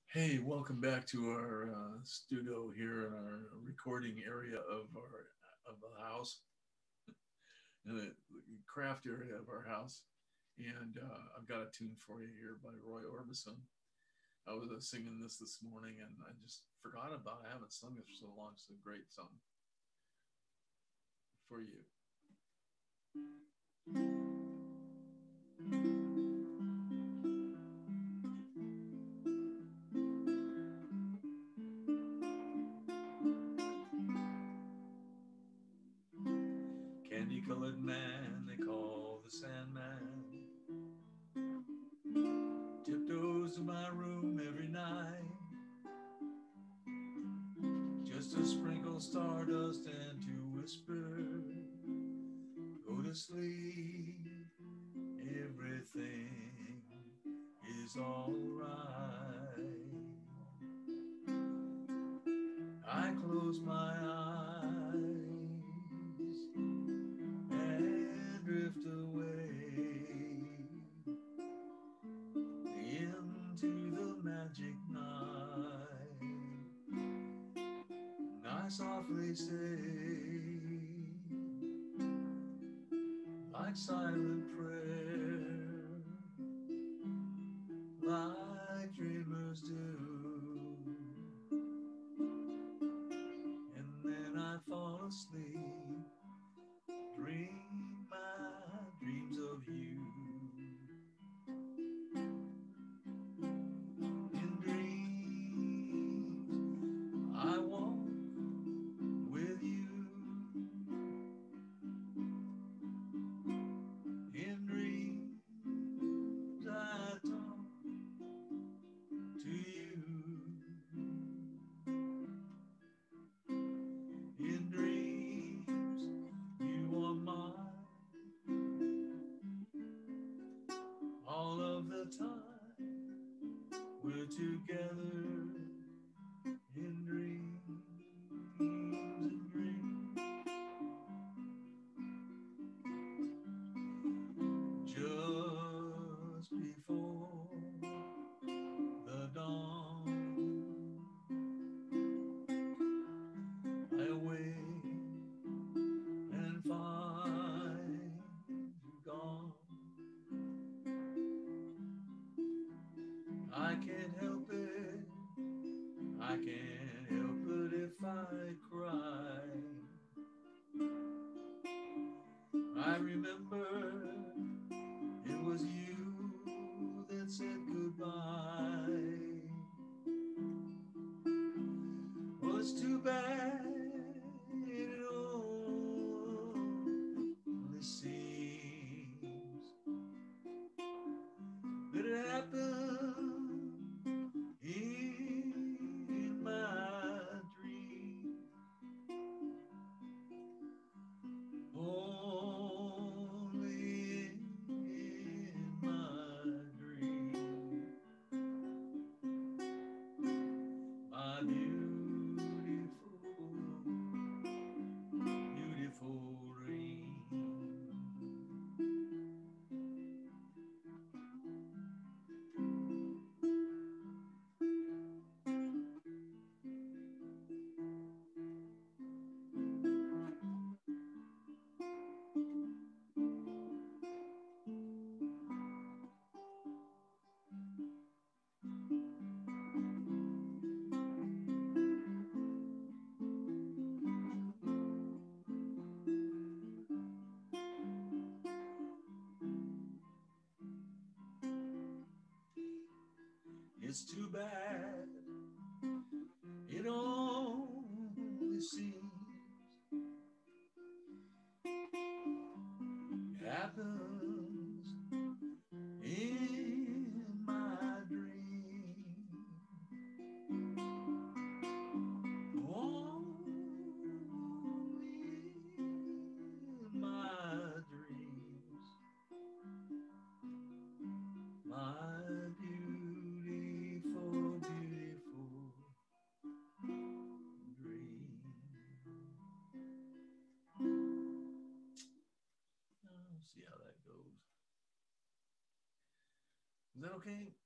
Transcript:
Hey, welcome back to our studio here in our recording area of the house, in the craft area of our house. And I've got a tune for you here by Roy Orbison. I was singing this morning, and I just forgot about it. I haven't sung it for so long. It's a great song for you. Candy colored man they call the Sandman tiptoes to my room every night just to sprinkle stardust and to whisper, go to sleep, everything is all right. I close my eyes and drift away into the magic night. And I softly say, like silent prayer, like dreamers do. And then I fall asleep, dream my dreams of you. In dreams, I walk with you. In dreams, I talk to you. In dreams, you are mine all of the time. We're together in dreams, in dreams. Just before the dawn, I awake and find you gone. I can't help it, I can't help it if I cry. I remember it was you that said goodbye. Well, it's too bad it only seems that it happened in my dream. Only in my dream. My beautiful, beautiful dream. It's too bad it only seems it happens in my dream. Only in my dreams. My beautiful, beautiful dream. I'll see how that goes. Is that okay?